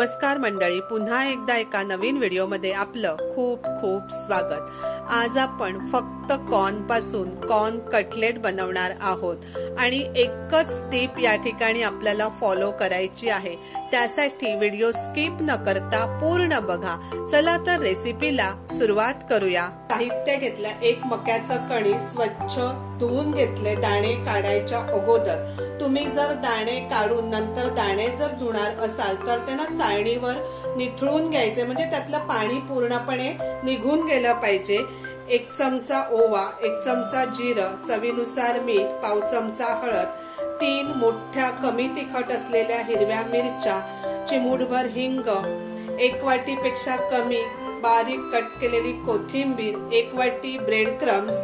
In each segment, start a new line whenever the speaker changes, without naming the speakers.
नमस्कार मंडळी, पुन्हा एकदा एका नवीन व्हिडिओमध्ये आपलं खूप खूप स्वागत। आज आपण फक्त कॉर्न पासून कॉर्न कटलेट बनवणार आहोत आणि एकच टिप या ठिकाणी आपल्याला फॉलो करायची आहे। त्यासाठी व्हिडिओ स्किप न करता पूर्ण बघा। चला तर रेसिपीला सुरुवात करूया। साहित्य घेतलं, एक मक्याचं कणीस स्वच्छ धुवून घेतले दाणे काढायच्या अगोदर। तुम्ही जर दाणे काढून नंतर दाणे जर धुणार असाल तर त्यांना चाळणीवर निथळून घ्यायचे, म्हणजे त्यातलं पाणी पूर्णपणे निघून गेलं पाहिजे। एक चमचा ओवा, एक चमचा जिरं, चवीनुसार मीठ, पाव चमचा हळद, 3 मोठ्या कमी तिखट असलेल्या हिरव्या मिरच्या, चिमूटभर हिंग, 1 वाटीपेक्षा कमी बारीक कट केलेली कोथिंबीर, 1 वाटी ब्रेड क्रम्स।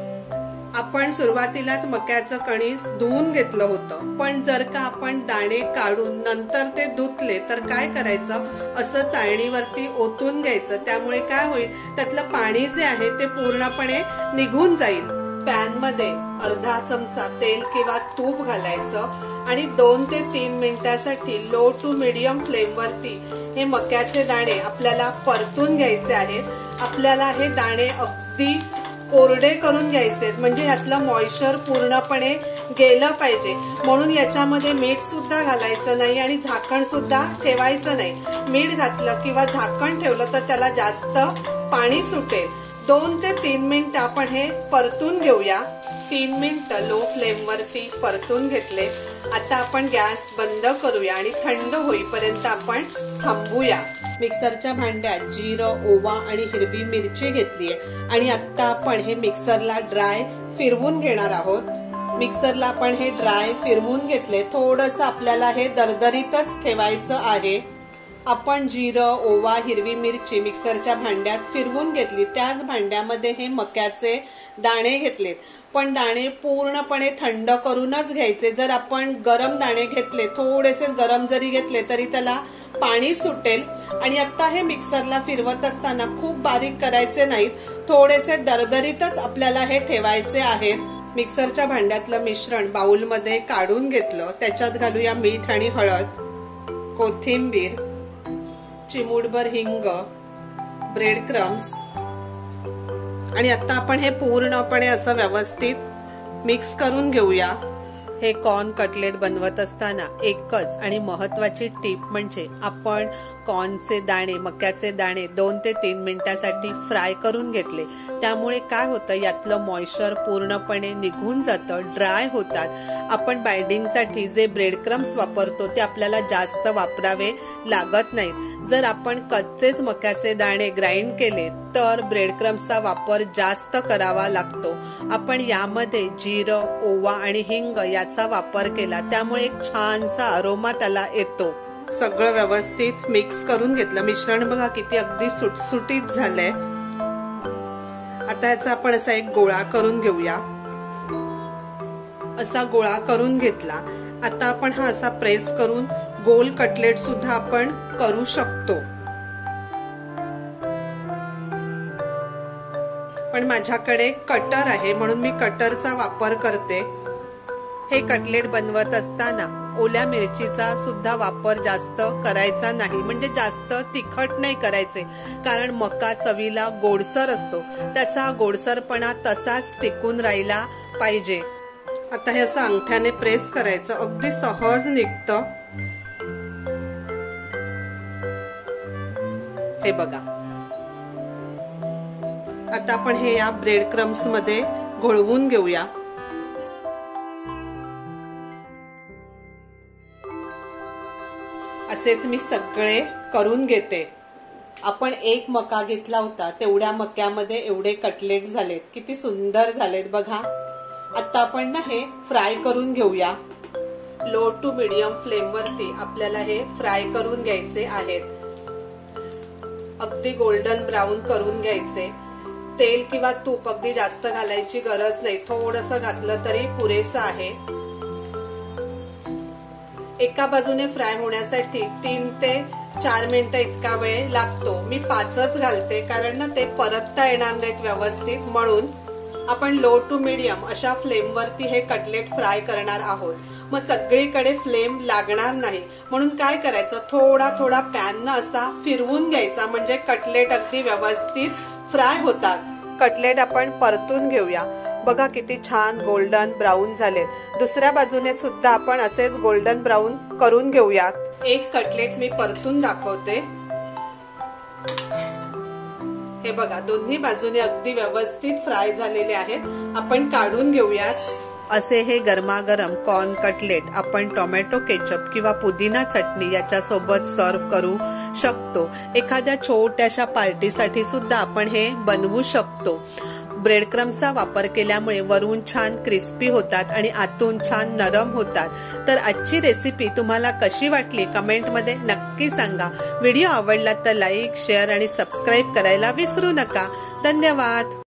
आपण सुरुवातीलाच मक्याचं कणीस धुवून घेतलं होतं, पण जर का आपण दाणे काढून नंतर ते धुतले तर काय करायचं, असं चाळणीवरती ओतून घ्यायचं। त्यामुळे काय होईल, त्यातलं पाणी जे आहे ते पूर्णपणे निघून जाईल। पॅन मध्ये अर्धा चमचा तेल किंवा तूप घालायचं आणि 2 ते 3 मिनिटांसाठी लो टू मीडियम फ्लेम वरती हे मक्याचे दाणे आपल्याला परतून घ्यायचे आहेत। आपल्याला हे दाणे अगदी कोरडे करून घ्यायचे, म्हणजे यातलं मॉइश्चर पूर्णपणे गेलं पाहिजे। म्हणून याच्यामध्ये मीठ सुद्धा घालायचं नाही आणि झाकण सुद्धा ठेवायचं नाही। मीठ घातलं किंवा झाकण ठेवलं तर त्याला जास्त पाणी सुटेल। 2 ते 3 मिनिट आपण हे परतून घेऊया। 3 मिनिट लो फ्लेम वरती परतून घेतले। आता आपण गॅस बंद करूया आणि थंड होईपर्यंत आपण थांबूया। मिक्सरच्या भांड्यात जिरं, ओवा आणि हिरवी मिरची घेतलीये आणि आता आपण हे मिक्सरला ड्राय फिरवून घेणार आहोत। मिक्सरला आपण हे ड्राय फिरवून घेतले। थोडंसं आपल्याला हे दरदरीतच ठेवायचं आहे। आपण जिरं, ओवा, हिरवी मिरची मिक्सरच्या भांड्यात फिरवून घेतली, त्याच भांड्यामध्ये हे मक्याचे दाणे घेतलेत, पण दाणे पूर्णपणे थंड करूनच घ्यायचे। जर आपण गरम दाणे घेतले, थोडेसे गरम जरी घेतले तरी त्याला पाणी सुटेल। आणि आता हे मिक्सरला फिरवत असताना खूप बारीक करायचे नाहीत, थोडेसे दरदरीतच आपल्याला हे ठेवायचे आहेत। मिक्सरच्या भांड्यातलं मिश्रण बाउल मध्ये काढून घेतलं, त्याच्यात घालूया मीठ आणि हळद, कोथिंबीर, चिमूटभर हिंग, ब्रेड क्रम्स आणि आता आपण हे पूर्णपणे असं व्यवस्थित मिक्स करून घेऊया। हे कॉर्न कटलेट बनवत असताना एकच आणि महत्वाची टीप म्हणजे आपण कॉर्नचे दाणे, मक्याचे दाणे 2 ते 3 मिनिटांसाठी फ्राय करून घेतले। त्यामुळे काय होतं, यातलं मॉइश्चर पूर्णपणे निघून जातं, ड्राय होतात। आपण बाइंडिंगसाठी जे ब्रेड क्रम्स वापरतो ते आपल्याला जास्त वापरावे लागत नाहीत। जर आपण कच्चेच मक्याचे दाणे ग्राइंड केले तर ब्रेड क्रम्सचा वापर जास्त करावा लागतो। आपण यामध्ये जिरं, ओवा आणि हिंग याचा वापर केला, त्यामुळे एक छानसा अरोमा त्याला येतो। सगळं व्यवस्थित मिक्स करून घेतलं। मिश्रण बघा किती अगदी सुटसुटीत झालंय। आता याचा आपण असा एक गोळा करून घेऊया। असा गोळा करून घेतला। आता आपण हा असा प्रेस करून गोल कटलेट सुद्धा आपण करू शकतो, पण माझ्याकडे कटर आहे म्हणून मी कटरचा वापर करते। हे कटलेट बनवत असताना ओल्या मिरचीचा सुद्धा वापर जास्त करायचा नाही, म्हणजे जास्त तिखट नाही करायचे, कारण मका चवीला गोडसर असतो, त्याचा गोडसरपणा तसाच टिकून राहिला पाहिजे। आता हे असं अंगठ्याने प्रेस करायचं, अगदी सहज निघतं। हे बघा। आता आपण हे या ब्रेड क्रम्स मध्ये घोळवून घेऊया। असेच मी सगळे करून घेते। आपण एक मका घेतला होता, तेवढ्या मक्यामध्ये एवढे कटलेट झालेत, किती सुंदर झालेत बघा। आता आपण ना हे फ्राय करून घेऊया। लो टू मीडियम फ्लेम वरती आपल्याला हे फ्राय करून घ्यायचे आहेत। अगदी गोल्डन ब्राऊन करून घ्यायचे। तेल किंवा तूप अगदी जास्त घालायची गरज नाही, थोडंसं घातलं तरी पुरेसं आहे। एका बाजूने फ्राय होण्यासाठी 3 ते 4 मिनिटं इतका वेळ लागतो। मी 5च घालते, कारण ना ते परतता येणार नाहीत व्यवस्थित, म्हणून आपण लो टू मीडियम अशा फ्लेम वरती हे कटलेट फ्राय करणार आहोत। मग सगळीकडे फ्लेम लागणार नाही. म्हणून काय करायचं, थोडा थोडा पॅन असा फिरवून घ्यायचा, म्हणजे कटलेट अगदी व्यवस्थित फ्राय होतात. कटलेट आपण परतून घेऊया. बघा किती छान गोल्डन ब्राऊन झाले. दुसऱ्या बाजूने सुद्धा आपण असेच गोल्डन ब्राऊन करून घेऊयात. एक कटलेट मी परतून दाखवते. हे बघा दोन्ही बाजूने अगदी व्यवस्थित फ्राय झालेले आहेत. आपण काढून घेऊयात. असे हे गरमागरम कॉर्न कटलेट आपण टोमॅटो केचप किंवा पुदिना चटणी याच्या सोबत सर्व करू शकतो. एखाद्या छोट्याशा पार्टीसाठी सुद्धा आपण हे बनवू शकतो. ब्रेड क्रम्सचा वापर केल्यामुळे वरून छान क्रिस्पी होतात आणि आतून छान नरम होतात. तर आजची रेसिपी तुम्हाला कशी वाटली कमेंटमध्ये नक्की सांगा. व्हिडिओ आवडला तर लाईक, शेअर आणि सबस्क्राईब करायला विसरू नका. धन्यवाद.